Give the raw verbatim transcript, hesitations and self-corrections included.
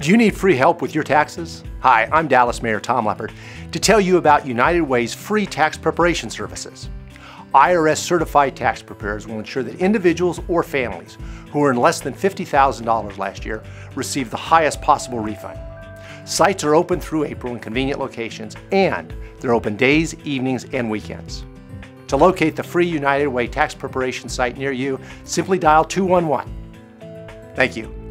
Do you need free help with your taxes? Hi, I'm Dallas Mayor Tom Leppert to tell you about United Way's free tax preparation services. I R S certified tax preparers will ensure that individuals or families who earned less than fifty thousand dollars last year receive the highest possible refund. Sites are open through April in convenient locations, and they're open days, evenings, and weekends. To locate the free United Way tax preparation site near you, simply dial two one one. Thank you.